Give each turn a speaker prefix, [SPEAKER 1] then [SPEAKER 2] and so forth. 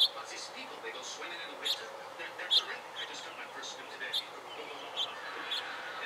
[SPEAKER 1] But these people, they go swimming in the winter. They're terrific. I just got my first swim today.